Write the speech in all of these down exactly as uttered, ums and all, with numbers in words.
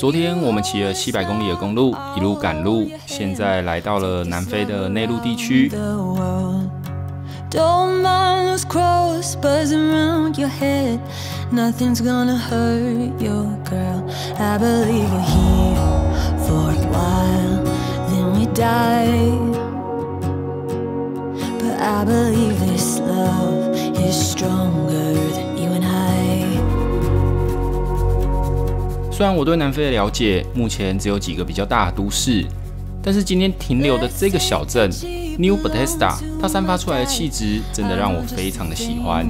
昨天我们骑了七百公里的公路，一路赶路，现在来到了南非的内陆地区。Don't mind those crows buzzing around your head. Nothing's gonna hurt your girl. I believe we're here for a while, then we die. But I believe this love is stronger than you and I. 虽然我对南非的了解目前只有几个比较大的都市，但是今天停留的这个小镇 New Bethesda， 它散发出来的气质真的让我非常的喜欢。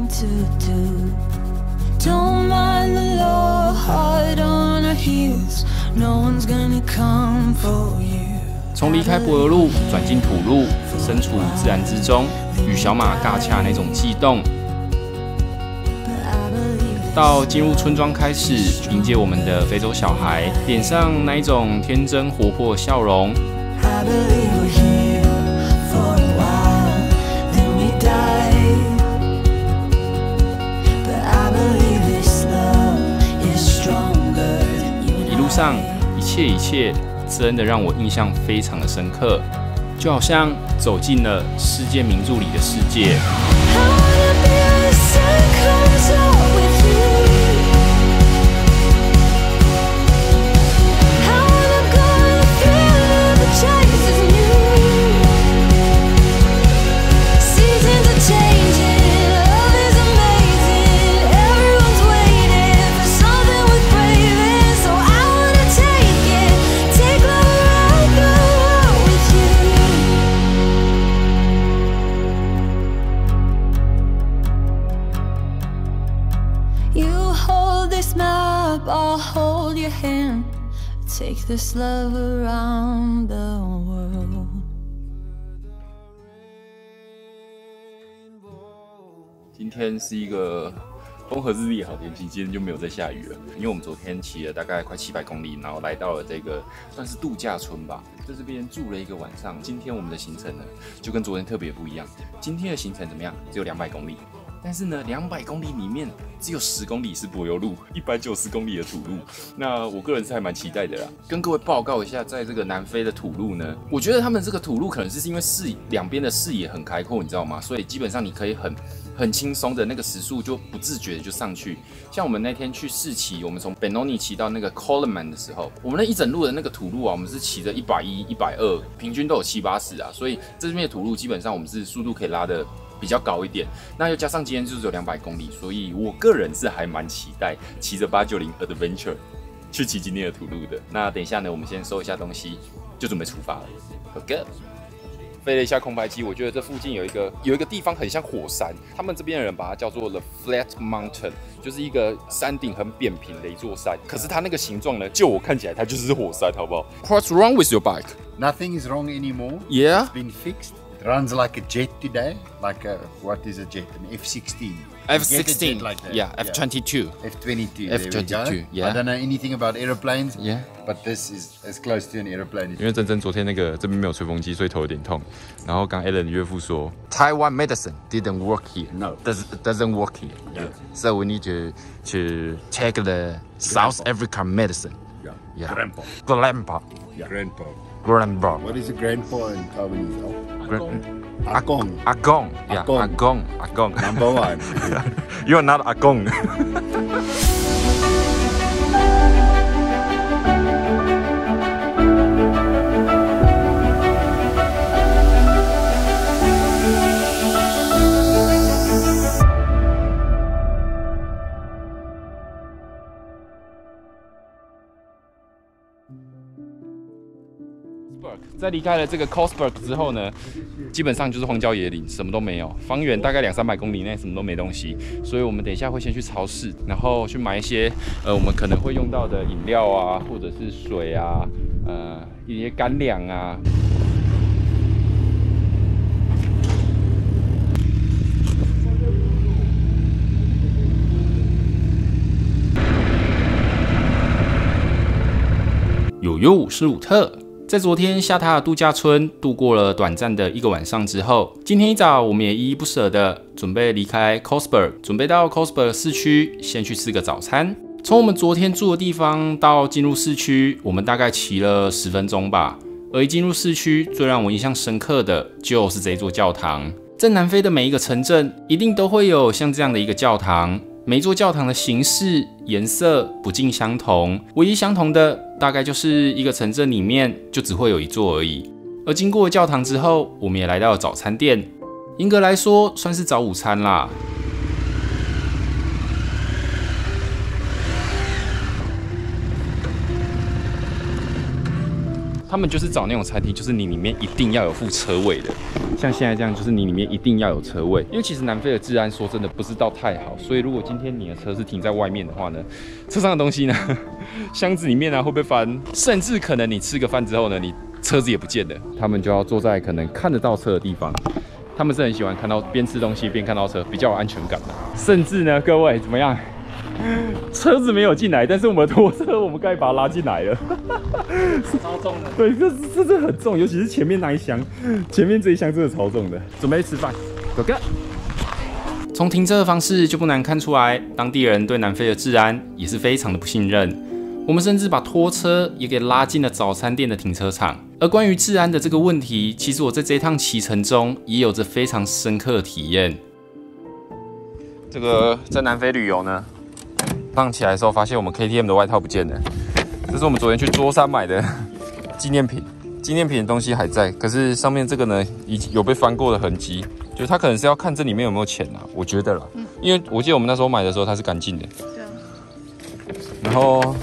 从离开柏油路转进土路，身处自然之中，与小马尬洽那种悸动，到进入村庄开始迎接我们的非洲小孩，脸上那一种天真活泼的笑容。一路上一切一切真的让我印象非常的深刻，就好像走进了世界名著里的世界。I'll hold your hand, take this love around the world. 今天是一个风和日丽的好天气，今天就没有再下雨了。因为我们昨天骑了大概快七百公里，然后来到了这个算是度假村吧，在这边住了一个晚上。今天我们的行程呢，就跟昨天特别不一样。今天的行程怎么样？只有两百公里。但是呢，两百公里里面只有十公里是柏油路，一百九十公里的土路。那我个人是还蛮期待的啦。跟各位报告一下，在这个南非的土路呢，我觉得他们这个土路可能是因为视两边的视野很开阔，你知道吗？所以基本上你可以很很轻松的那个时速就不自觉的就上去。像我们那天去试骑，我们从 Benoni 骑到那个 Coleman 的时候，我们那一整路的那个土路啊，我们是骑着一百一、一百二，平均都有七八十啊。所以这边的土路基本上我们是速度可以拉的比较高一点，那又加上今天就是有两百公里，所以我个人是还蛮期待骑着八九零 Adventure 去骑今天的土路的。那等一下呢，我们先收一下东西，就准备出发了。OK， 飞了一下空拍机，我觉得这附近有一个有一个地方很像火山，他们这边的人把它叫做 The Flat Mountain， 就是一个山顶很扁平的一座山。可是它那个形状呢，就我看起来它就是火山，好不好 ？What's wrong with your bike? Nothing is wrong anymore. Yeah, it's been fixed. It runs like a jet today, like a, what is a jet? An F sixteen. F sixteen, like that. Yeah, F twenty-two. F twenty-two, F twenty-two, yeah. I don't know anything about airplanes, yeah, but this is as close to an airplane. 因为珍珍昨天那个这边没有吹风机，所以头有点痛。然后刚 Alan 岳父说 ，Taiwan medicine didn't work here. No, does doesn't work here. Yeah. So we need to to take the South African medicine. Yeah. Yeah. Grandpa. Grandpa. Yeah. Grandpa. Grandpa. What is a grandpa in Taiwanese? Agong. Agong. Yeah. Agong. Agong. Number one. You're not Agong. 在离开了这个 Colesberg 之后呢，基本上就是荒郊野岭，什么都没有，方圆大概两三百公里内什么都没东西。所以我们等一下会先去超市，然后去买一些呃我们可能会用到的饮料啊，或者是水啊，呃一些干粮啊。有优是鲁特。在昨天下榻的度假村度过了短暂的一个晚上之后，今天一早我们也依依不舍的准备离开 Colesberg， 准备到 Colesberg 市区先去吃个早餐。 从我们昨天住的地方到进入市区，我们大概骑了十分钟吧。而一进入市区，最让我印象深刻的就是这座教堂。在南非的每一个城镇，一定都会有像这样的一个教堂。每一座教堂的形式、颜色不尽相同，唯一相同的大概就是一个城镇里面就只会有一座而已。而经过教堂之后，我们也来到了早餐店，严格来说算是早午餐啦。他们就是找那种餐厅，就是你里面一定要有附车位的，像现在这样，就是你里面一定要有车位。因为其实南非的治安说真的不是到太好，所以如果今天你的车是停在外面的话呢，车上的东西呢，箱子里面啊会被翻，甚至可能你吃个饭之后呢，你车子也不见了。他们就要坐在可能看得到车的地方，他们是很喜欢看到边吃东西边看到车，比较有安全感的。甚至呢，各位怎么样？车子没有进来，但是我们的拖车，我们该把它拉进来了。 超重的， 对，这这这很重，尤其是前面那一箱，前面这一箱真的超重的。准备吃饭，哥哥。从停车的方式就不难看出来，当地人对南非的治安也是非常的不信任。我们甚至把拖车也给拉进了早餐店的停车场。而关于治安的这个问题，其实我在这一趟骑乘中也有着非常深刻的体验。这个在南非旅游呢，早上起来的时候发现我们 K T M 的外套不见了，这是我们昨天去桌山买的纪念品。纪念品的东西还在，可是上面这个呢，已经有被翻过的痕迹，就是他可能是要看这里面有没有钱啊，我觉得啦，嗯、因为我记得我们那时候买的时候它是干净的。对啊。然后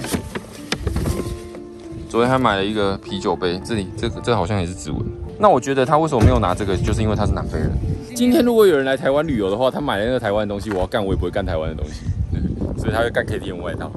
昨天还买了一个啤酒杯，这里这个这个好像也是指纹。那我觉得他为什么没有拿这个，就是因为他是南非人。今天如果有人来台湾旅游的话，他买了那个台湾的东西，我要干我也不会干台湾的东西，所以他会干 K T M 外套。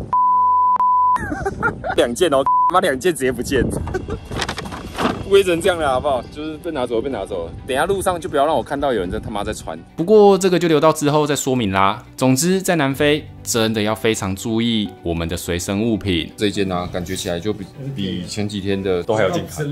两件哦，妈两件直接不见。规成这样了，好不好？就是被拿走了，被拿走了。等一下路上就不要让我看到有人在他妈在穿。不过这个就留到之后再说明啦。总之，在南非真的要非常注意我们的随身物品。这一件呢、啊，感觉起来就比比前几天的都还要健康。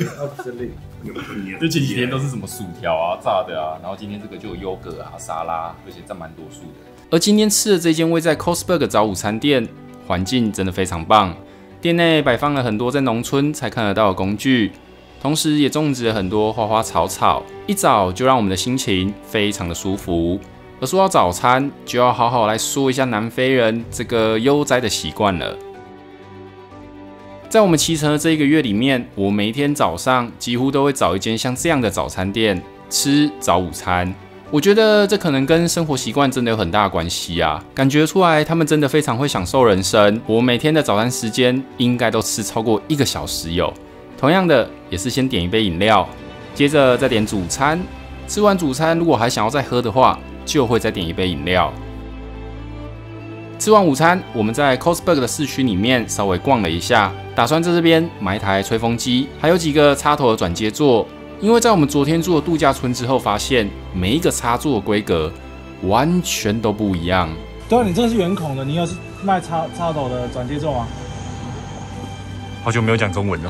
就前几天都是什么薯条啊、炸的啊，然后今天这个就有优格啊、沙拉，而且占蛮多数的。而今天吃的这间位在 Cosberg 早午餐店，环境真的非常棒。店内摆放了很多在农村才看得到的工具。同时也种植了很多花花草草，一早就让我们的心情非常的舒服。而说到早餐，就要好好来说一下南非人这个悠哉的习惯了。在我们骑乘的这一个月里面，我每一天早上几乎都会找一间像这样的早餐店吃早午餐。我觉得这可能跟生活习惯真的有很大的关系啊，感觉出来他们真的非常会享受人生。我每天的早餐时间应该都吃超过一个小时有。同样的，也是先点一杯饮料，接着再点主餐。吃完主餐，如果还想要再喝的话，就会再点一杯饮料。吃完午餐，我们在 Cosberg 的市区里面稍微逛了一下，打算在这边买一台吹风机，还有几个插头的转接座。因为在我们昨天住的度假村之后，发现每一个插座的规格完全都不一样。 对啊，你这是圆孔的，你有是卖插插头的转接座吗？ 好久没有讲中文了。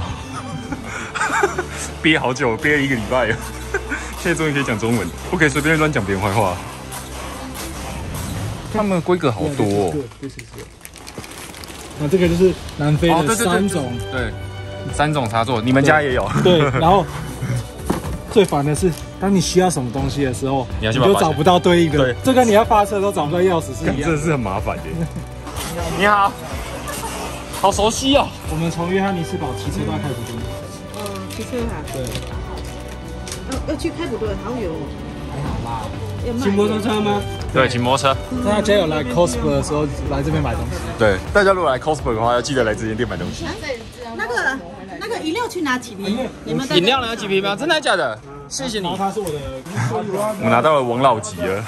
憋好久，憋了一个礼拜了，现在终于可以讲中文，不可以随便乱讲别人坏话。他们的规格好多哦。 那这个就是南非的三种， 哦、对, 对, 对，三种插座，你们家也有。 对，然后最烦的是，当你需要什么东西的时候，你, 你就找不到对应的。对，这跟你要发车都找不到钥匙是一样的， 真的是很麻烦的。你好，好熟悉哦。 我们从约翰尼斯堡骑车到开普敦。 骑车哈、啊， 对， 要要去开普敦，好远哦。 还好啦。骑摩托车吗？ 对，骑摩托车。 大家有来 Cosberg 的时候来这边买东西。 对，大家如果来 Cosberg 的话，要记得来这间店买东西。 那个那个饮料去拿几瓶？你们饮料拿几瓶吗？真的假的？谢谢你。 然后他是我的， 我拿到了王老吉了。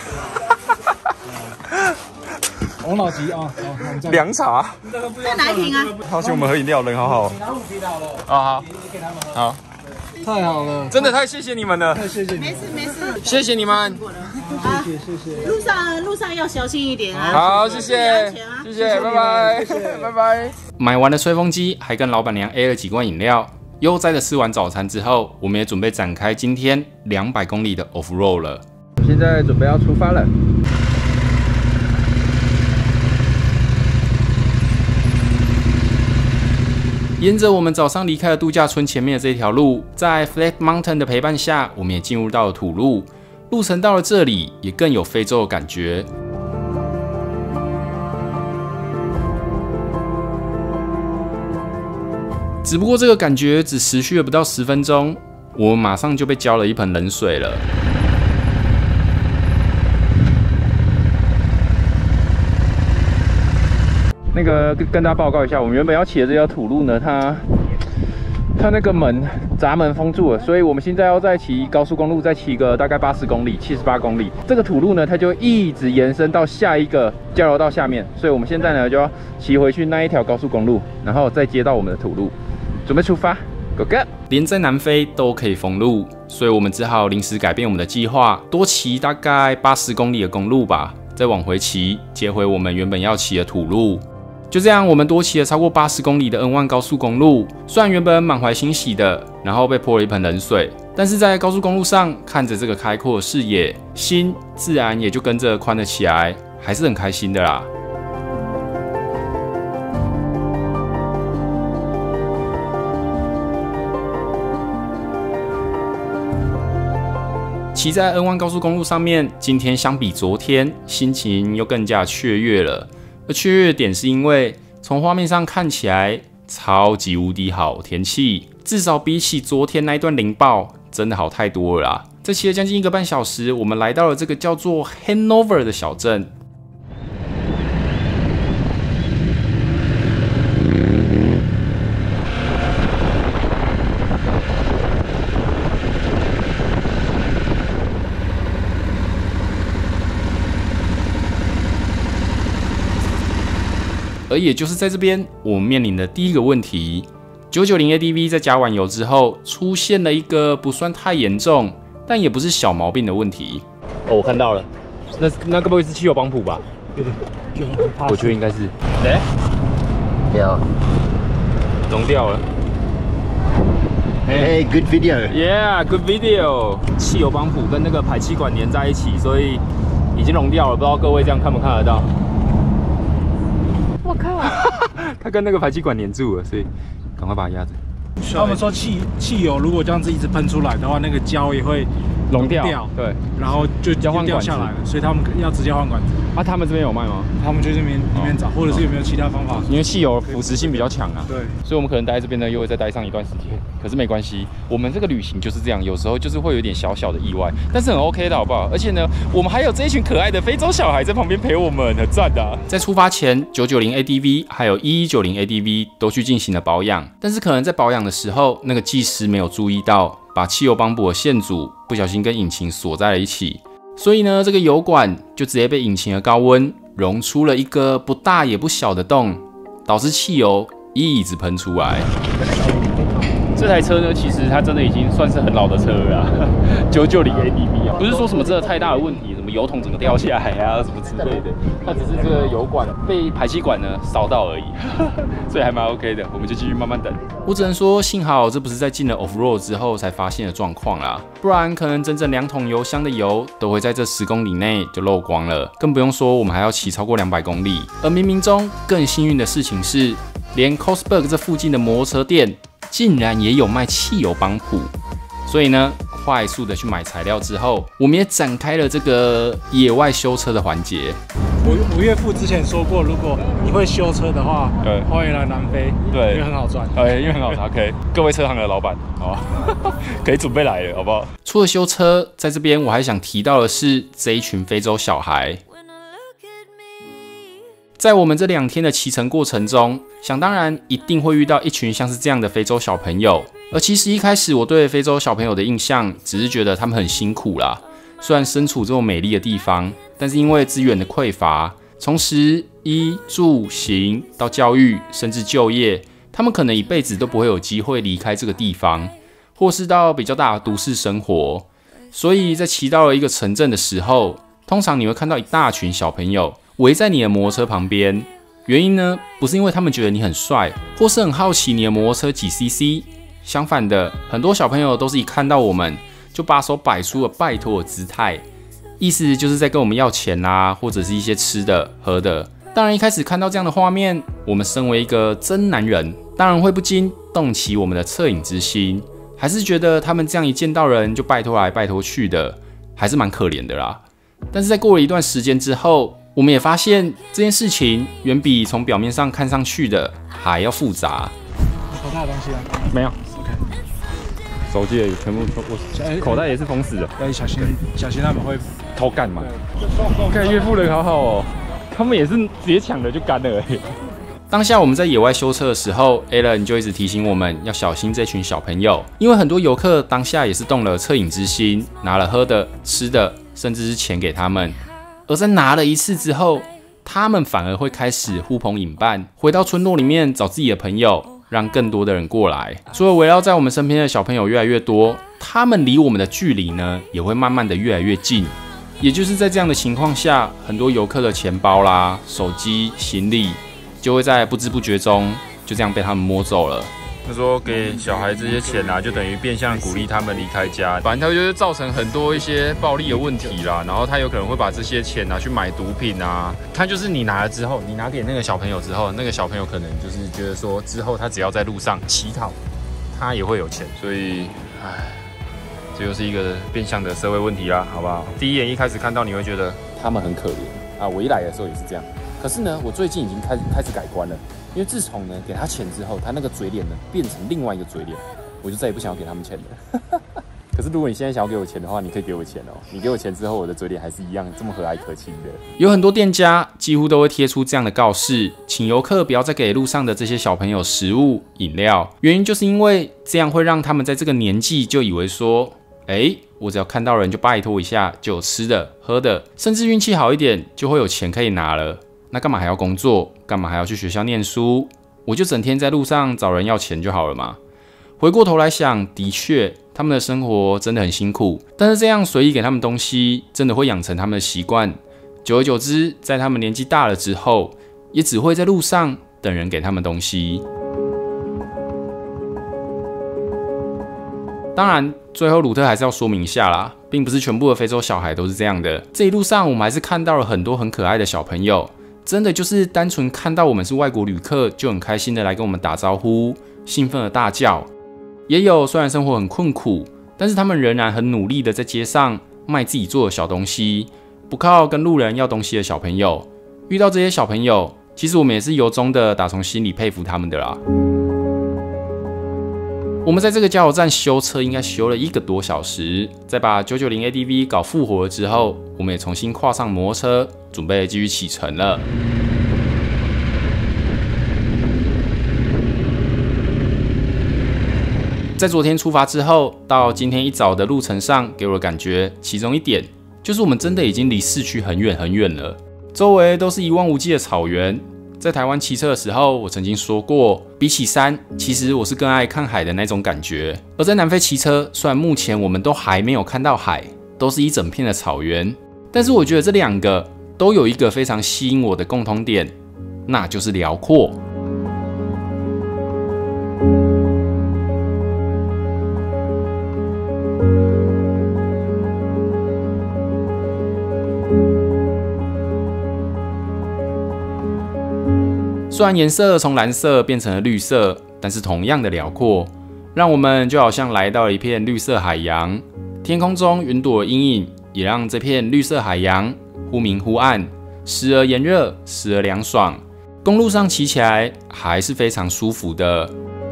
王老吉啊， 凉茶。 再拿一瓶啊！ 好，请我们喝饮料，人好好。 你拿五瓶好了。 啊好。 你给他们喝。 好。 太好了， 真的太谢谢你们了， 太谢谢你， 没事没事， 谢谢你们， 谢谢谢谢。 路上路上要小心一点啊。 好，谢谢，谢谢，拜拜，拜拜。 买完了吹风机，还跟老板娘 A 了几罐饮料。悠哉的吃完早餐之后，我们也准备展开今天两百公里的 off road 了。 现在准备要出发了。 沿着我们早上离开了度假村前面的这条路，在 Flat Mountain 的陪伴下，我们也进入到了土路。路程到了这里，也更有非洲的感觉。只不过这个感觉只持续了不到十分钟，我们马上就被浇了一盆冷水了。那个跟跟大家报告一下，我们原本要骑的这条土路呢，它它那个门闸门封住了，所以我们现在要再骑高速公路，再骑个大概八十公里、七十八公里。这个土路呢，它就一直延伸到下一个交流道下面，所以我们现在呢就要骑回去那一条高速公路，然后再接到我们的土路。准备出发 ，Go Go！ 连在南非都可以封路，所以我们只好临时改变我们的计划，多骑大概八十公里的公路吧，再往回骑，接回我们原本要骑的土路。就这样，我们多骑了超过八十公里的 N 一 高速公路。虽然原本满怀欣喜的，然后被泼了一盆冷水，但是在高速公路上看着这个开阔的视野，心自然也就跟着宽了起来，还是很开心的啦。骑在 N 一 高速公路上面，今天相比昨天，心情又更加雀跃了。而雀跃的点是因为从画面上看起来超级无敌好天气，至少比起昨天那一段凌暴，真的好太多了啦。这骑了将近一个半小时，我们来到了这个叫做 Hanover 的小镇。而也就是在这边，我们面临的第一个问题 ，九九零 A D V 在加完油之后，出现了一个不算太严重，但也不是小毛病的问题。哦，我看到了，那那该不会是汽油帮浦吧？我觉得应该是。哎， Yeah. 融掉了。 Hey, good video. Yeah, good video。汽油帮浦跟那个排气管连在一起，所以已经融掉了。不知道各位这样看不看得到？我靠！它跟那个排气管粘住了，所以赶快把它压着。 他们说汽汽油如果这样子一直喷出来的话，那个胶也会融掉，对， 然后就交换掉下来了，所以他们要直接换管子。 啊，他们这边有卖吗？ 他们就这边里面找，或者是有没有其他方法？ 因为汽油腐蚀性比较强啊， 对， 所以我们可能待在这边呢，又会再待上一段时间。可是没关系，我们这个旅行就是这样，有时候就是会有点小小的意外，但是很 OK 的好不好？而且呢，我们还有这一群可爱的非洲小孩在旁边陪我们，很赞的啊。在出发前，九九零 A D V 还有一一九零 A D V 都去进行了保养，但是可能在保养的时候，那个技师没有注意到，把汽油帮浦的线组不小心跟引擎锁在了一起，所以呢，这个油管就直接被引擎的高温溶出了一个不大也不小的洞，导致汽油一直喷出来。这台车呢，其实它真的已经算是很老的车了啊，九九零 A D V 啊，不是说什么真的太大的问题，什么油桶整个掉下来啊，什么之类的，它只是这个油管被排气管呢烧到而已，所以还蛮 OK 的，我们就继续慢慢等。我只能说，幸好这不是在进了 off road 之后才发现的状况啦，不然可能整整两桶油箱的油都会在这十公里内就漏光了，更不用说我们还要骑超过两百公里。而冥冥中更幸运的事情是，连 Costburg 这附近的摩托车店竟然也有卖汽油帮浦，所以呢，快速的去买材料之后，我们也展开了这个野外修车的环节。 我我岳父之前说过，如果你会修车的话，对，欢迎来南非，对，因为很好赚， 对，因为很好赚。OK， 各位车行的老板，好吧，可以准备来了，好不好？除了修车，在这边我还想提到的是这一群非洲小孩。在我们这两天的骑乘过程中，想当然一定会遇到一群像是这样的非洲小朋友。而其实一开始我对非洲小朋友的印象，只是觉得他们很辛苦啦。虽然身处这种美丽的地方，但是因为资源的匮乏，从食衣住行到教育，甚至就业，他们可能一辈子都不会有机会离开这个地方，或是到比较大的都市生活。所以在骑到了一个城镇的时候，通常你会看到一大群小朋友围在你的摩托车旁边，原因呢，不是因为他们觉得你很帅，或是很好奇你的摩托车几 C C， 相反的，很多小朋友都是一看到我们就把手摆出了拜托的姿态，意思就是在跟我们要钱啊，或者是一些吃的喝的。当然一开始看到这样的画面，我们身为一个真男人， 当然会不禁动起我们的恻隐之心，还是觉得他们这样一见到人就拜托来拜托去的，还是蛮可怜的啦。但是在过了一段时间之后，我们也发现这件事情远比从表面上看上去的还要复杂。 口袋的东西啊？ 没有。 OK。 手机也全部，我口袋也是封死的。 要小心，小心他们会偷干嘛？看岳父人好好哦，他们也是直接抢了就干了而已。当下我们在野外修车的时候 ，Alan 就一直提醒我们要小心这群小朋友，因为很多游客当下也是动了恻隐之心，拿了喝的、吃的，甚至是钱给他们。而在拿了一次之后，他们反而会开始呼朋引伴，回到村落里面找自己的朋友，让更多的人过来。除了围绕在我们身边的小朋友越来越多，他们离我们的距离呢，也会慢慢的越来越近。也就是在这样的情况下，很多游客的钱包啦、手机、行李，就会在不知不觉中就这样被他们摸走了。他说给小孩这些钱啊，就等于变相鼓励他们离开家，反正他就是造成很多一些暴力的问题啦。然后他有可能会把这些钱拿去买毒品啊。他就是你拿了之后，你拿给那个小朋友之后，那个小朋友可能就是觉得说，之后他只要在路上乞讨，他也会有钱。所以，唉，这就是一个变相的社会问题啦，好不好？第一眼一开始看到，你会觉得他们很可怜啊。我一来的时候也是这样。可是呢，我最近已经开始开始改观了。因为自从呢给他钱之后，他那个嘴脸呢变成另外一个嘴脸，我就再也不想要给他们钱了。可是如果你现在想要给我钱的话，你可以给我钱哦。你给我钱之后，我的嘴脸还是一样这么和蔼可亲的。有很多店家几乎都会贴出这样的告示，请游客不要再给路上的这些小朋友食物、饮料。原因就是因为这样会让他们在这个年纪就以为说，哎，我只要看到人就拜托一下，就有吃的、喝的，甚至运气好一点就会有钱可以拿了。那干嘛还要工作？干嘛还要去学校念书？我就整天在路上找人要钱就好了嘛。回过头来想，的确，他们的生活真的很辛苦。但是这样随意给他们东西，真的会养成他们的习惯。久而久之，在他们年纪大了之后，也只会在路上等人给他们东西。当然，最后鲁特还是要说明一下啦，并不是全部的非洲小孩都是这样的。这一路上，我们还是看到了很多很可爱的小朋友。真的就是单纯看到我们是外国旅客，就很开心的来跟我们打招呼，兴奋的大叫。也有虽然生活很困苦，但是他们仍然很努力的在街上卖自己做的小东西，不靠跟路人要东西的小朋友。遇到这些小朋友，其实我们也是由衷的打从心里佩服他们的啦。我们在这个加油站修车，应该修了一个多小时。在把九九零 A D V 搞复活了之后，我们也重新跨上摩托车，准备继续启程了。在昨天出发之后，到今天一早的路程上，给我的感觉，其中一点就是我们真的已经离市区很远很远了，周围都是一望无际的草原。在台湾骑车的时候，我曾经说过，比起山，其实我是更爱看海的那种感觉。而在南非骑车，虽然目前我们都还没有看到海，都是一整片的草原，但是我觉得这两个都有一个非常吸引我的共同点，那就是辽阔。虽然颜色从蓝色变成了绿色，但是同样的辽阔，让我们就好像来到了一片绿色海洋。天空中云朵的阴影，也让这片绿色海洋忽明忽暗，时而炎热，时而凉爽。公路上骑起来还是非常舒服的。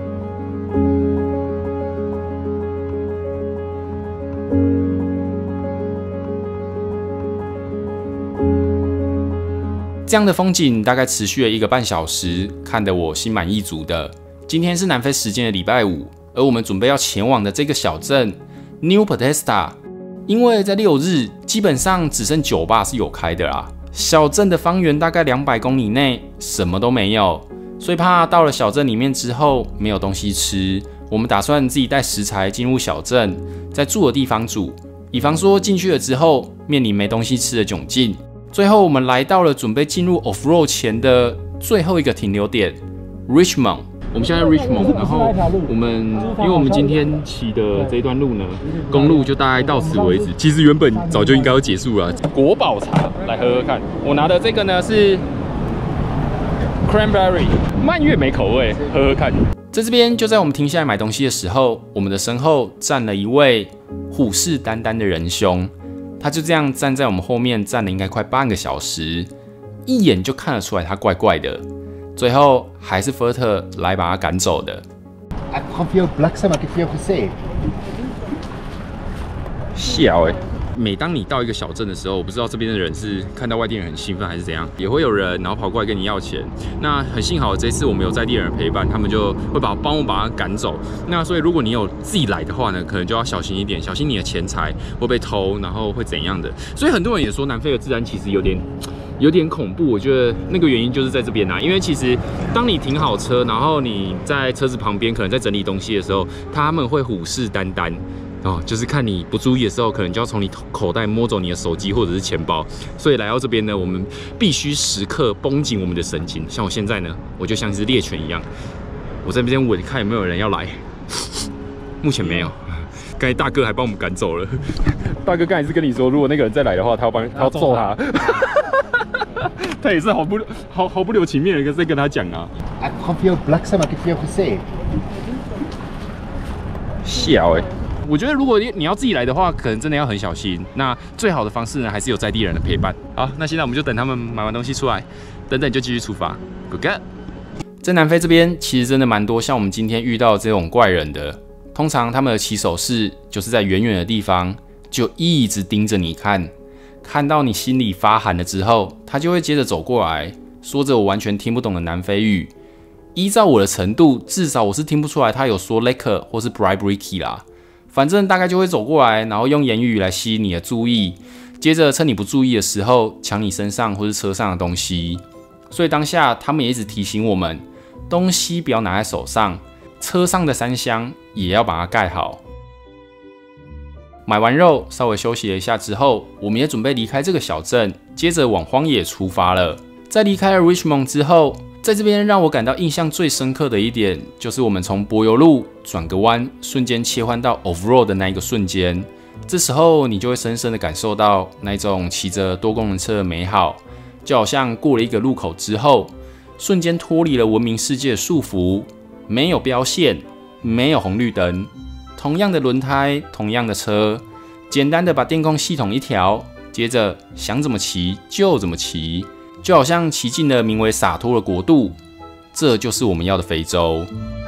这样的风景大概持续了一个半小时，看得我心满意足的。今天是南非时间的礼拜五，而我们准备要前往的这个小镇 New Potesta， 因为在六日基本上只剩酒吧是有开的啦。小镇的方圆大概两百公里内什么都没有，所以怕到了小镇里面之后没有东西吃，我们打算自己带食材进入小镇，在住的地方煮，以防说进去了之后面临没东西吃的窘境。最后，我们来到了准备进入 off-road 前的最后一个停留点 Richmond。我们现在在 Richmond， 然后我们因为我们今天骑的这一段路呢，公路就大概到此为止。其实原本早就应该要结束了。国宝茶来喝喝看，我拿的这个呢是 cranberry 蔓越莓口味，喝喝看。在这边，就在我们停下来买东西的时候，我们的身后站了一位虎视眈眈的仁兄，他就这样站在我们后面站了应该快半个小时，一眼就看得出来他怪怪的。最后还是 Furter 来把他赶走的。笑哎！每当你到一个小镇的时候，我不知道这边的人是看到外地人很兴奋还是怎样，也会有人然后跑过来跟你要钱。那很幸好这次我们有在地人陪伴，他们就会把帮我把他赶走。那所以如果你有自己来的话呢，可能就要小心一点，小心你的钱财会被偷，然后会怎样的。所以很多人也说南非的治安其实有点有点恐怖。我觉得那个原因就是在这边啊，因为其实当你停好车，然后你在车子旁边可能在整理东西的时候，他们会虎视眈眈。哦，就是看你不注意的时候，可能就要从你口袋摸走你的手机或者是钱包。所以来到这边呢，我们必须时刻绷紧我们的神经。像我现在呢，我就像一只猎犬一样，我在这边稳，看有没有人要来。目前没有。刚才大哥还帮我们赶走了。大哥刚才是跟你说，如果那个人再来的话，他要帮他要揍他。他也是毫不毫毫不留情面的在跟他讲啊。笑哎、欸。我觉得如果你要自己来的话，可能真的要很小心。那最好的方式呢，还是有在地人的陪伴。好，那现在我们就等他们买完东西出来，等等就继续出发。Go go！ 在南非这边，其实真的蛮多像我们今天遇到这种怪人的。通常他们的起手式就是在远远的地方就一直盯着你看，看到你心里发寒了之后，他就会接着走过来，说着我完全听不懂的南非语。依照我的程度，至少我是听不出来他有说 liquor 或是 bribery key 啦。反正大概就会走过来，然后用言语来吸引你的注意，接着趁你不注意的时候抢你身上或是车上的东西。所以当下他们也一直提醒我们，东西不要拿在手上，车上的山箱也要把它盖好。买完肉，稍微休息了一下之后，我们也准备离开这个小镇，接着往荒野出发了。在离开了 Richmond 之后，在这边让我感到印象最深刻的一点，就是我们从柏油路转个弯，瞬间切换到 off road 的那一个瞬间。这时候你就会深深的感受到那种骑着多功能车的美好，就好像过了一个路口之后，瞬间脱离了文明世界的束缚，没有标线，没有红绿灯，同样的轮胎，同样的车，简单的把电控系统一调，接着想怎么骑就怎么骑。就好像骑进了名为洒脱的国度，这就是我们要的非洲。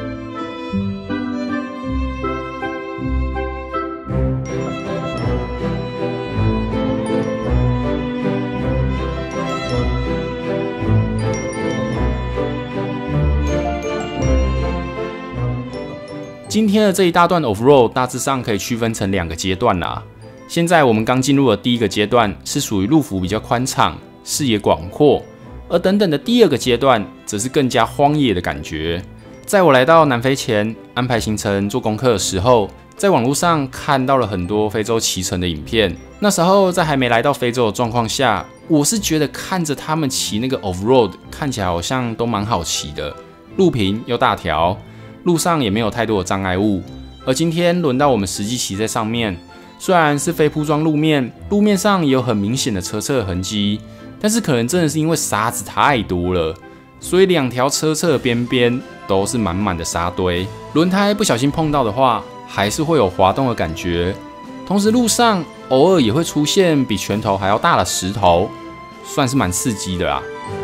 今天的这一大段 off road 大致上可以区分成两个阶段啦。现在我们刚进入的第一个阶段是属于路幅比较宽敞，视野广阔，而等等的第二个阶段则是更加荒野的感觉。在我来到南非前，安排行程做功课的时候，在网络上看到了很多非洲骑乘的影片。那时候在还没来到非洲的状况下，我是觉得看着他们骑那个 off road， 看起来好像都蛮好骑的，路平又大条，路上也没有太多的障碍物。而今天轮到我们实际骑在上面，虽然是非铺装路面，路面上也有很明显的车侧痕迹。但是可能真的是因为沙子太多了，所以两条车侧的边边都是满满的沙堆，轮胎不小心碰到的话，还是会有滑动的感觉。同时路上偶尔也会出现比拳头还要大的石头，算是蛮刺激的啦。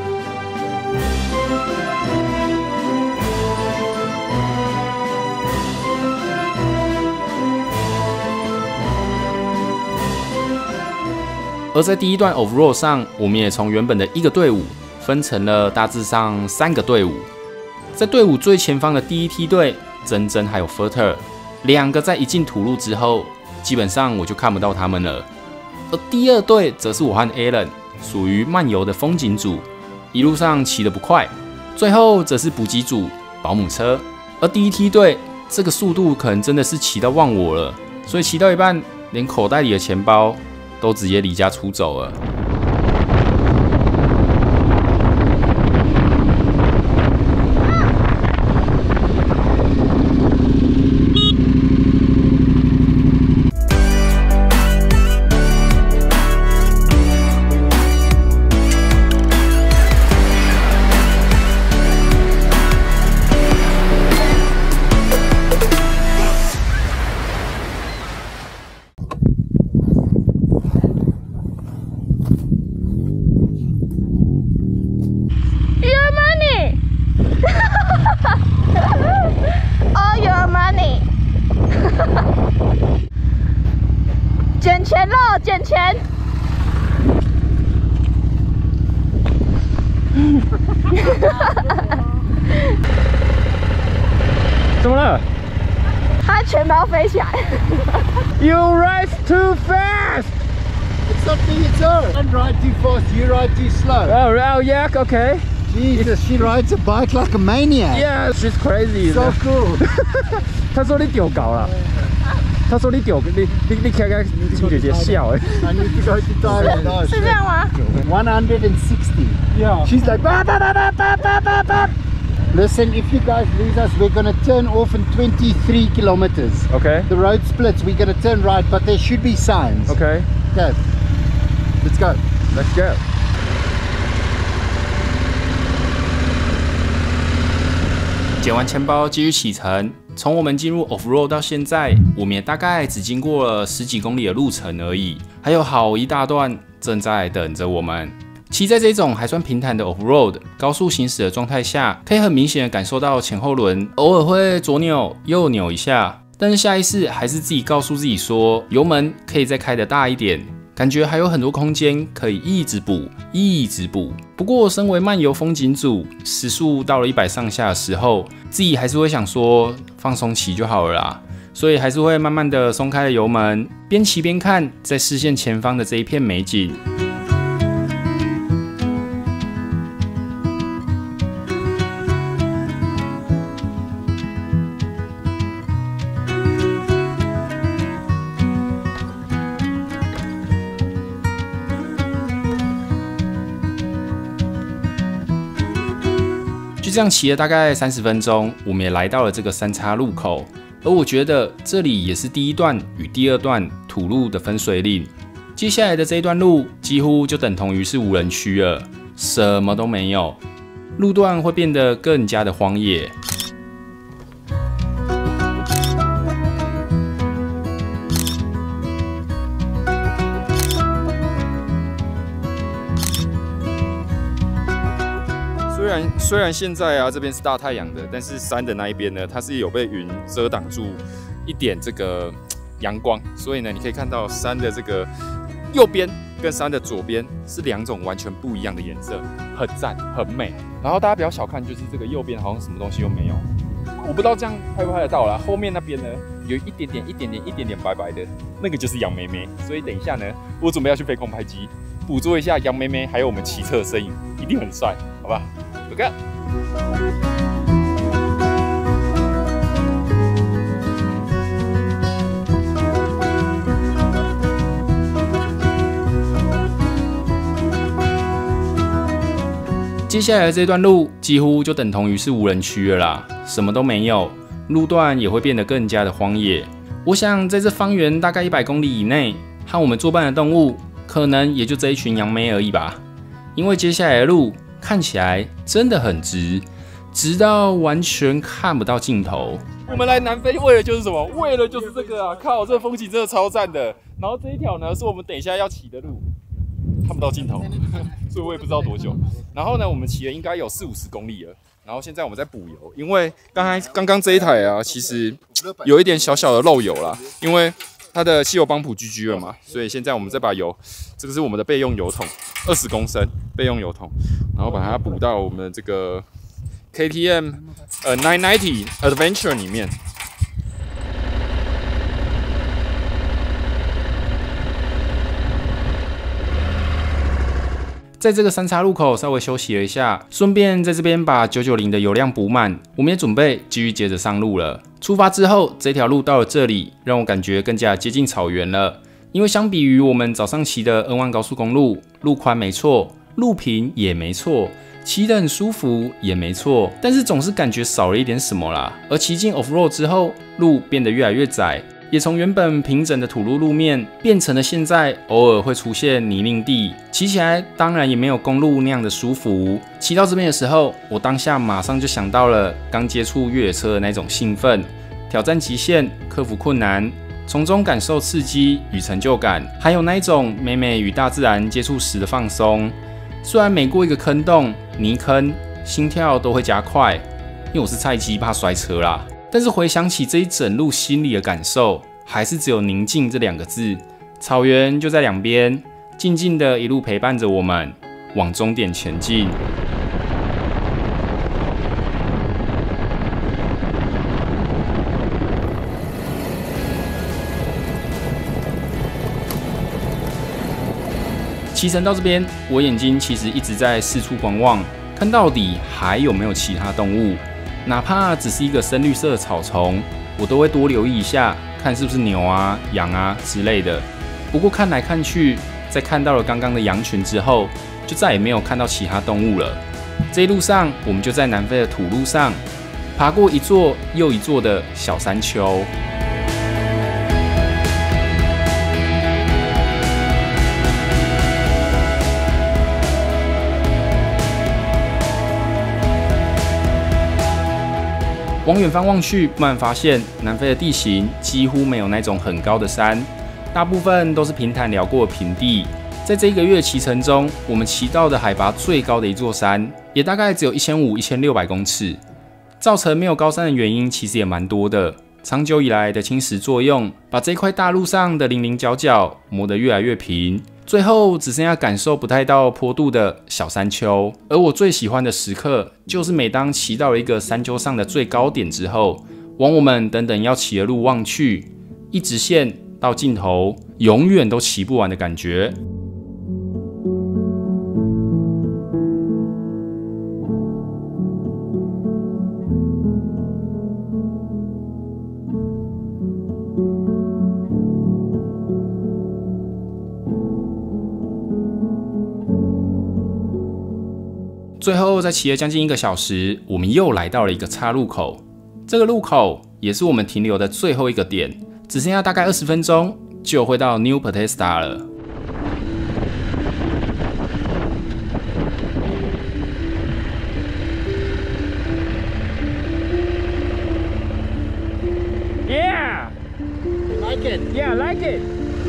而在第一段 off road 上，我们也从原本的一个队伍分成了大致上三个队伍。在队伍最前方的第一梯队，珍珍还有 Furter 两个在一进土路之后，基本上我就看不到他们了。而第二队则是我和 Alan， 属于漫游的风景组，一路上骑得不快。最后则是补给组保姆车。而第一梯队这个速度可能真的是骑到忘我了，所以骑到一半，连口袋里的钱包都直接离家出走了。 捡钱了，捡钱！ 怎么了？ 他钱包飞起来。 You ride too fast. It's not me, it's her. Don't ride too fast, you ride too slow. Oh, oh yeah, okay. Jesus, she rides a bike like a maniac. Yeah, she's crazy. So cool. 他说你丢搞了。他说你丢，你你你看看亲姐姐笑哎。 I need to go to Thailand. 是这样吗 one hundred sixty. Yeah. She's like, bah, bah, bah, bah, bah, bah, bah, bah. Listen, if you guys lose us, we're going to turn off in twenty-three kilometers. Okay. The road splits, we're going to turn right, but there should be signs. Okay. Okay. Let's go. Let's go. 捡完钱包，继续启程。从我们进入 off road 到现在，我们也大概只经过了十几公里的路程而已，还有好一大段正在等着我们。骑在这种还算平坦的 off road 高速行驶的状态下，可以很明显的感受到前后轮偶尔会左扭右扭一下，但是下意识还是自己告诉自己说，油门可以再开得大一点。感觉还有很多空间可以一直补，一直补。不过，身为慢游风景组，时速到了一百上下的时候，自己还是会想说放松骑就好了啦。所以还是会慢慢的松开了油门，边骑边看在视线前方的这一片美景。就这样骑了大概三十分钟，我们也来到了这个三叉路口。而我觉得这里也是第一段与第二段土路的分水岭。接下来的这一段路几乎就等同于是无人区了，什么都没有，路段会变得更加的荒野。虽然虽然现在啊这边是大太阳的，但是山的那一边呢，它是有被云遮挡住一点这个阳光，所以呢，你可以看到山的这个右边跟山的左边是两种完全不一样的颜色，很赞，很美。然后大家不要小看，就是这个右边好像什么东西都没有，我不知道这样拍不拍得到啦。后面那边呢，有一点点、一点点、一点点白白的，那个就是杨妹妹。所以等一下呢，我准备要去飞空拍机，捕捉一下杨妹妹还有我们骑车的身影，一定很帅，好吧？ OK。接下来的这段路几乎就等同于是无人区了啦，什么都没有，路段也会变得更加的荒野。我想在这方圆大概一百公里以内，和我们作伴的动物，可能也就这一群杨妹而已吧。因为接下来的路看起来真的很直，直到完全看不到尽头。我们来南非为了就是什么？为了就是这个啊！靠，这个风景真的超赞的。然后这一条呢，是我们等一下要骑的路。 看不到尽头，所以我也不知道多久。然后呢，我们骑了应该有四五十公里了。然后现在我们在补油，因为刚才刚刚这一台啊，其实有一点小小的漏油啦，因为它的汽油帮浦 G G 了嘛，所以现在我们再把油，这个是我们的备用油桶，二十公升备用油桶，然后把它补到我们的这个 K T M 呃九百九十 Adventure 里面。 在这个三叉路口稍微休息了一下，顺便在这边把九九零的油量补满，我们也准备继续接着上路了。出发之后，这条路到了这里，让我感觉更加接近草原了。因为相比于我们早上骑的 N 一 高速公路，路宽没错，路平也没错，骑得很舒服也没错，但是总是感觉少了一点什么啦。而骑进 off road 之后，路变得越来越窄。 也从原本平整的土路路面变成了现在偶尔会出现泥泞地，骑起来当然也没有公路那样的舒服。骑到这边的时候，我当下马上就想到了刚接触越野车的那种兴奋，挑战极限，克服困难，从中感受刺激与成就感，还有那一种每每与大自然接触时的放松。虽然每过一个坑洞、泥坑，心跳都会加快，因为我是菜鸡，怕摔车啦。 但是回想起这一整路心里的感受，还是只有宁静这两个字。草原就在两边，静静的一路陪伴着我们往终点前进。骑乘到这边，我眼睛其实一直在四处观望，看到底还有没有其他动物，哪怕只是一个深绿色的草丛，我都会多留意一下，看是不是牛啊、羊啊之类的。不过看来看去，在看到了刚刚的羊群之后，就再也没有看到其他动物了。这一路上，我们就在南非的土路上爬过一座又一座的小山丘。往远方望去，慢慢发现南非的地形几乎没有那种很高的山，大部分都是平坦辽阔的平地。在这一个月的骑程中，我们骑到的海拔最高的一座山，也大概只有一千五、一千六百公尺。造成没有高山的原因其实也蛮多的，长久以来的侵蚀作用，把这块大陆上的棱棱角角磨得越来越平。最后只剩下感受不太到坡度的小山丘，而我最喜欢的时刻，就是每当骑到了一个山丘上的最高点之后，往我们等等要骑的路望去，一直线到尽头，永远都骑不完的感觉。最后，在骑了将近一个小时，我们又来到了一个岔路口。这个路口也是我们停留的最后一个点，只剩下大概二十分钟就会到 New Ptesta 了。Yeah, Like it? yeah, like it.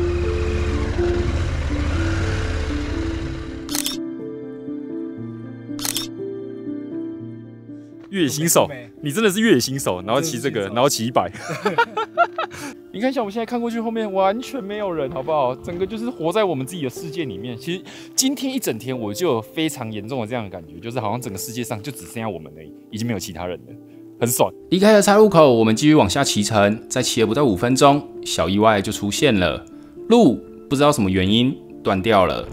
越野新手，你真的是越野新手，然后骑这个，然后骑一百。你看一下，我们现在看过去，后面完全没有人，好不好？整个就是活在我们自己的世界里面。其实今天一整天，我就有非常严重的这样的感觉，就是好像整个世界上就只剩下我们而已，已经没有其他人了，很爽。离开了岔路口，我们继续往下骑乘，再骑了不到五分钟，小意外就出现了，路不知道什么原因断掉了。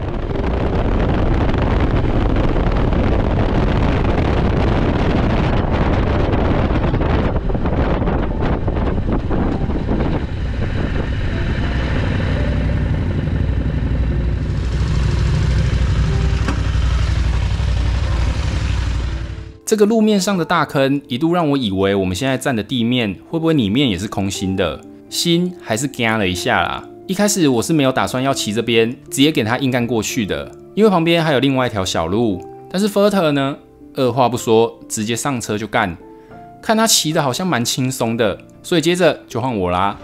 这个路面上的大坑一度让我以为我们现在站的地面会不会里面也是空心的，心还是惊了一下啦。一开始我是没有打算要骑这边直接给它硬干过去的，因为旁边还有另外一条小路。但是 Furter 呢，二话不说直接上车就干，看他骑的好像蛮轻松的，所以接着就换我啦。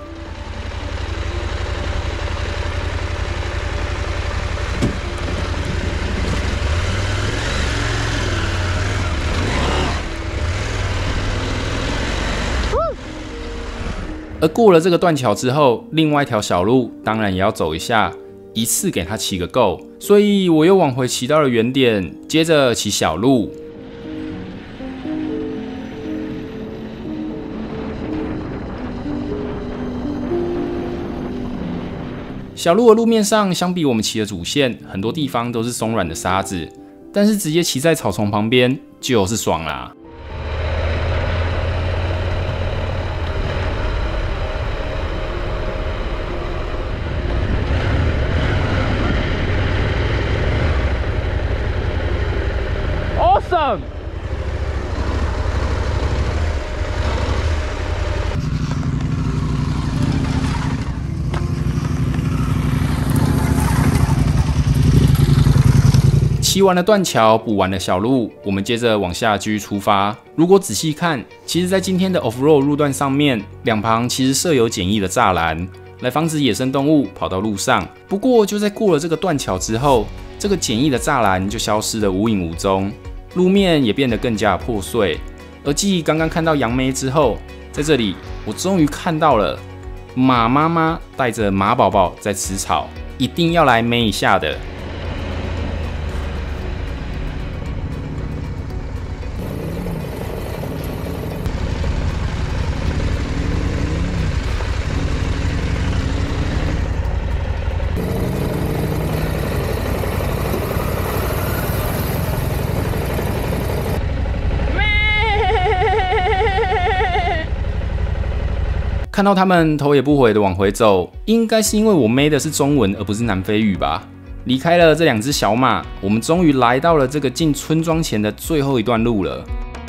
而过了这个断桥之后，另外一条小路当然也要走一下，一次给它骑个够，所以我又往回骑到了原点，接着骑小路。小路的路面上，相比我们骑的主线，很多地方都是松软的沙子，但是直接骑在草丛旁边就是爽啦。Awesome! 骑完了断桥，补完了小路，我们接着往下继续出发。如果仔细看，其实在今天的 off-road 路段上面，两旁其实设有简易的栅栏，来防止野生动物跑到路上。不过就在过了这个断桥之后，这个简易的栅栏就消失得无影无踪，路面也变得更加破碎。而继刚刚看到杨梅之后， 在这里，我终于看到了马妈妈带着马宝宝在吃草，一定要来妹一下的。看到他们头也不回的往回走，应该是因为我妹的是中文而不是南非语吧。离开了这两只小马，我们终于来到了这个进村庄前的最后一段路了。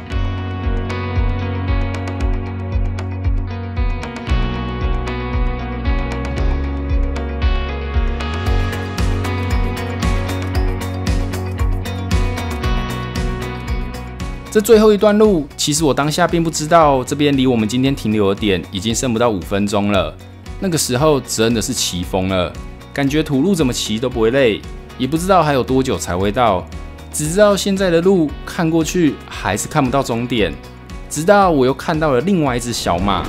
这最后一段路，其实我当下并不知道，这边离我们今天停留的点已经剩不到五分钟了。那个时候真的是骑疯了，感觉土路怎么骑都不会累，也不知道还有多久才会到，只知道现在的路看过去还是看不到终点。直到我又看到了另外一只小马。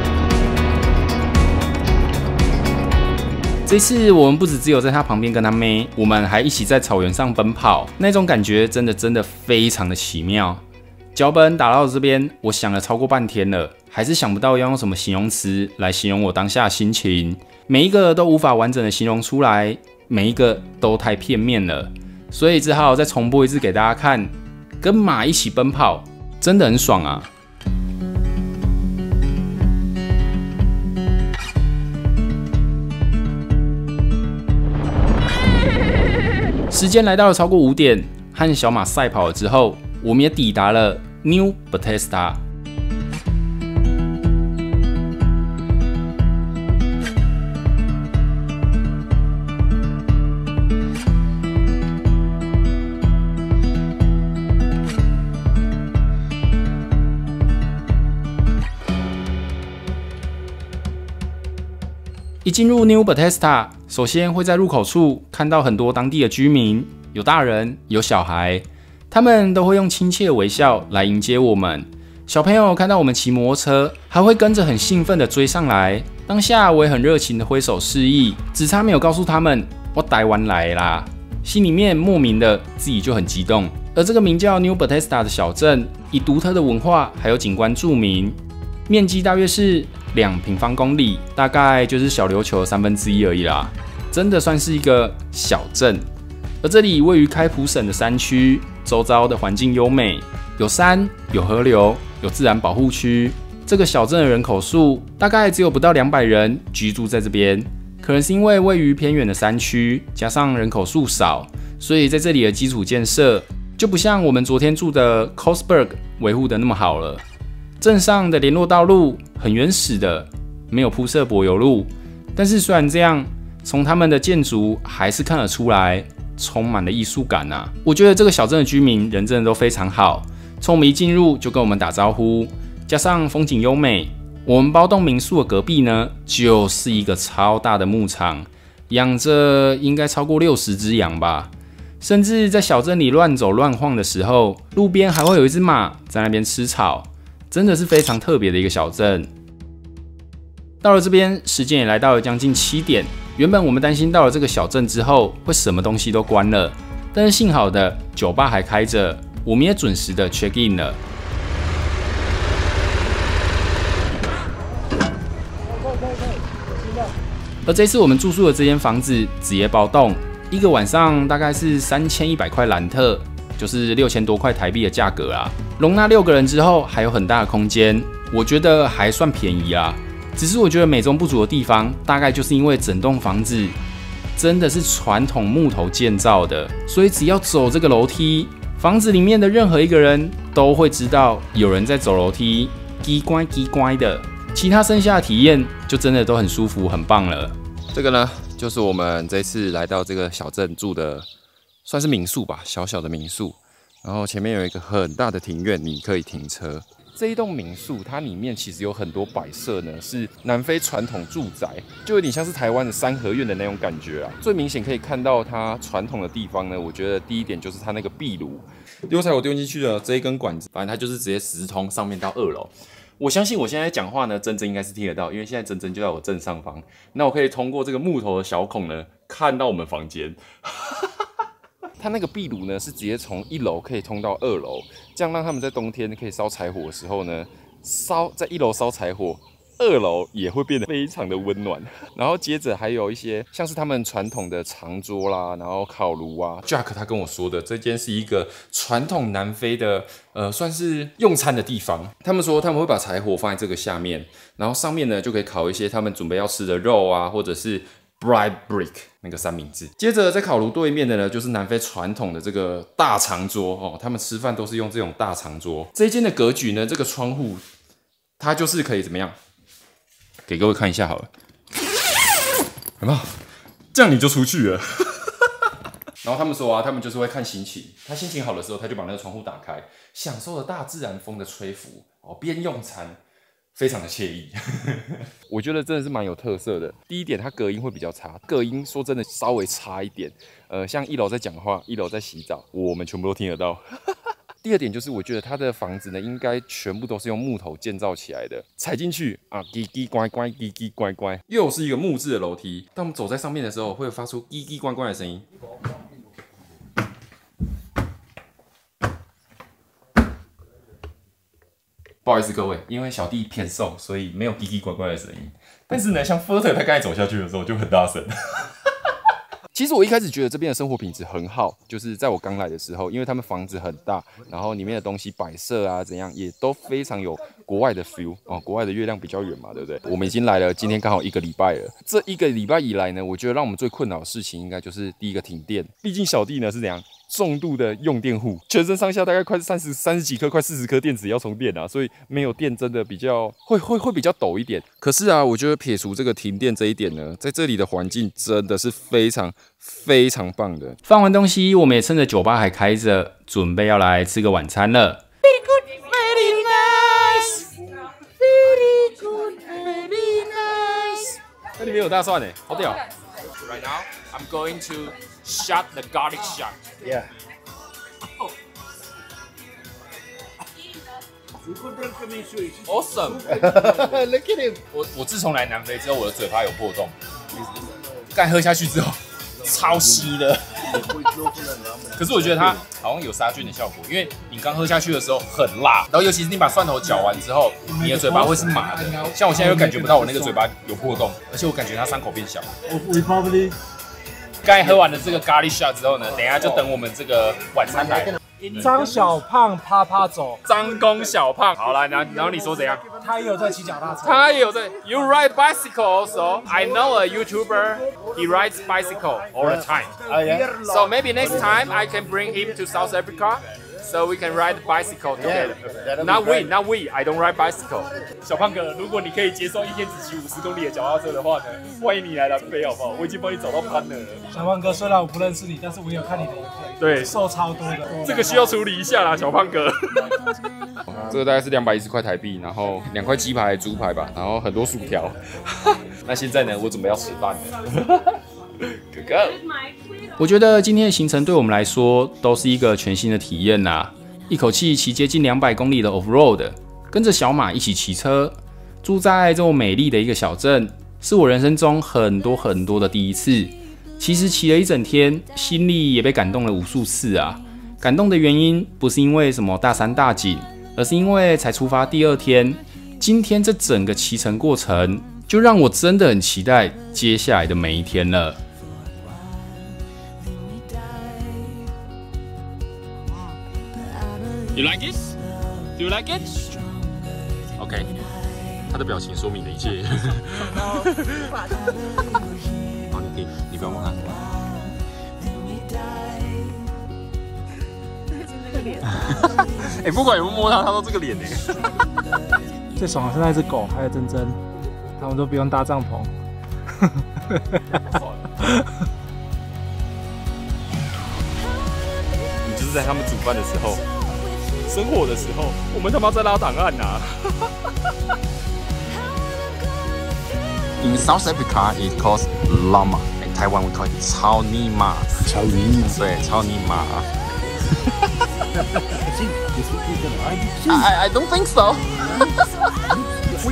这次我们不只只有在它旁边跟它妹，我们还一起在草原上奔跑，那种感觉真的真的非常的奇妙。脚本打到这边，我想了超过半天了，还是想不到要用什么形容词来形容我当下的心情，每一个都无法完整的形容出来，每一个都太片面了，所以只好再重播一次给大家看。跟马一起奔跑，真的很爽啊！时间来到了超过五点，和小马赛跑了之后，我们也抵达了 New Bethesda。一进入 New Bethesda， 首先会在入口处看到很多当地的居民，有大人，有小孩，他们都会用亲切的微笑来迎接我们。小朋友看到我们骑摩托车，还会跟着很兴奋的追上来。当下我也很热情的挥手示意，只差没有告诉他们我台湾来啦，心里面莫名的自己就很激动。而这个名叫 New Bethesda 的小镇，以独特的文化还有景观著名，面积大约是两平方公里，大概就是小琉球的三分之一而已啦，真的算是一个小镇。而这里位于开普省的山区，周遭的环境优美，有山、有河流、有自然保护区。这个小镇的人口数大概只有不到两百人居住在这边，可能是因为位于偏远的山区，加上人口数少，所以在这里的基础建设就不像我们昨天住的 Costburg 维护的那么好了。镇上的联络道路很原始的，没有铺设柏油路，但是虽然这样，从他们的建筑还是看得出来，充满了艺术感啊！我觉得这个小镇的居民人真的都非常好，从我们一进入就跟我们打招呼，加上风景优美。我们包栋民宿的隔壁呢，就是一个超大的牧场，养着应该超过六十只羊吧。甚至在小镇里乱走乱晃的时候，路边还会有一只马在那边吃草。真的是非常特别的一个小镇。到了这边，时间也来到了将近七点。原本我们担心到了这个小镇之后会什么东西都关了，但是幸好的酒吧还开着，我们也准时的 check in 了。而这次我们住宿的这间房子子夜包栋，一个晚上大概是三千一百块兰特。就是六千多块台币的价格啊，容纳六个人之后还有很大的空间，我觉得还算便宜啊。只是我觉得美中不足的地方，大概就是因为整栋房子真的是传统木头建造的，所以只要走这个楼梯，房子里面的任何一个人都会知道有人在走楼梯，叽乖叽乖的。其他剩下的体验就真的都很舒服，很棒了。 这个呢，就是我们这次来到这个小镇住的。算是民宿吧，小小的民宿。然后前面有一个很大的庭院，你可以停车。这一栋民宿，它里面其实有很多摆设呢，是南非传统住宅，就有点像是台湾的三合院的那种感觉啊。最明显可以看到它传统的地方呢，我觉得第一点就是它那个壁炉。 丢材我丢进去了这一根管子，反正它就是直接直通上面到二楼。 我相信我现在讲话呢，珍珍应该是听得到，因为现在珍珍就在我正上方。那我可以通过这个木头的小孔呢，看到我们房间。它那个壁炉呢，是直接从一楼可以通到二楼，这样让他们在冬天可以烧柴火的时候呢，烧在一楼烧柴火。二楼也会变得非常的温暖，然后接着还有一些像是他们传统的长桌啦，然后烤炉啊。Jack 他跟我说的，这间是一个传统南非的，呃，算是用餐的地方。他们说他们会把柴火放在这个下面，然后上面呢就可以烤一些他们准备要吃的肉啊，或者是 bright brick 那个三明治。接着在烤炉对面的呢，就是南非传统的这个大长桌哦，他们吃饭都是用这种大长桌。这一间的格局呢，这个窗户它就是可以怎么样？给各位看一下好了，有没有？这样你就出去了。然后他们说啊，他们就是会看心情，他心情好的时候，他就把那个窗户打开，享受了大自然风的吹拂，哦，边用餐，非常的惬意。我觉得真的是蛮有特色的。第一点，它隔音会比较差，隔音说真的稍微差一点。呃，像一楼在讲话，一楼在洗澡，我们全部都听得到。第二点就是，我觉得它的房子呢，应该全部都是用木头建造起来的。踩进去啊，叽叽乖乖，叽叽乖乖，又是一个木质的楼梯。当我们走在上面的时候，会发出叽叽乖乖的声音。不好意思各位，因为小弟偏瘦，所以没有叽叽乖乖的声音。但是呢，像 Furter 他刚才走下去的时候就很大声。其实我一开始觉得这边的生活品质很好，就是在我刚来的时候，因为他们房子很大，然后里面的东西摆设啊怎样，也都非常有国外的 feel 哦。国外的月亮比较圆嘛，对不对？我们已经来了，今天刚好一个礼拜了。这一个礼拜以来呢，我觉得让我们最困扰的事情，应该就是第一个停电。毕竟小弟呢是怎样？重度的用电户，全身上下大概快三十三十几颗，快四十颗电池要充电啊，所以没有电真的比较会会会比较抖一点。可是啊，我觉得撇除这个停电这一点呢，在这里的环境真的是非常非常棒的。放完东西，我们也趁着酒吧还开着，准备要来吃个晚餐了。Very good, very nice, very good, very nice。这里面有大蒜诶，好屌。Right now, I'm going to shot the garlic shot. Yeah. Awesome. Look at him. 我我自从来南非之后，我的嘴巴有破洞。干喝下去之后，超稀的。可是我觉得它好像有杀菌的效果，因为你刚喝下去的时候很辣，然后尤其是你把蒜头搅完之后，你的嘴巴会是麻的。像我现在又感觉不到我那个嘴巴有破洞，而且我感觉它伤口变小。 We probably 刚才喝完了这个咖喱 shot 之后呢，等一下就等我们这个晚餐来。 张小胖啪啪走， 张公小胖，好了，然后然后你说怎样？ 他也有在骑脚踏车， 他也有在。You ride bicycle also? I know a YouTuber. He rides bicycle all the time. Oh yeah. So maybe next time I can bring him to South Africa, so we can ride bicycle together. that'll be Not we, great. not we. I don't ride bicycle. 小胖哥，如果你可以接受一天只骑五十公里的脚踏车的话呢，欢迎你来南非好不好？我已经帮你找到 partner 了。 小胖哥，虽然我不认识你，但是我有看你的影片， 对， 瘦超多的。 这个需要处理一下啦，小胖哥。这个大概是两百一十块台币，然后两块鸡排、猪排吧，然后很多薯条。那现在呢，我准备要吃饭了。哥哥，我觉得今天的行程对我们来说都是一个全新的体验呐、一口气骑接近两百公里的 off road， 跟着小马一起骑车，住在这么美丽的一个小镇，是我人生中很多很多的第一次。其实骑了一整天，心里也被感动了无数次啊！感动的原因不是因为什么大山大景，而是因为才出发第二天，今天这整个骑乘过程，就让我真的很期待接下来的每一天了。You like it? Do you like it? OK， 他的表情说明了一切。好，你可以，你不要摸他。哎、欸，不管有没有摸他，他都这个脸哎。 最爽的是那只狗，还有珍珍，他们都不用搭帐篷。 你就是在他们煮饭的时候。生火的时候，我们他妈在拉档案呐、啊。In South Africa, it calls llama. In Taiwan, we call it 草泥马。 草泥马。 对，草泥马。I I don't think so.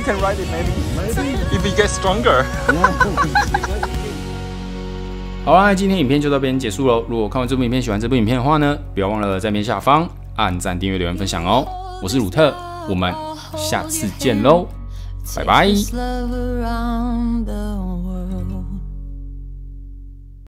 can ride it maybe. Maybe. If he gets stronger. 好啦，今天影片就到这边结束喽。如果看完这部影片喜欢这部影片的话呢，不要忘了在影片下方按赞、订阅、留言、分享哦。我是鲁特，我们下次见喽，拜拜。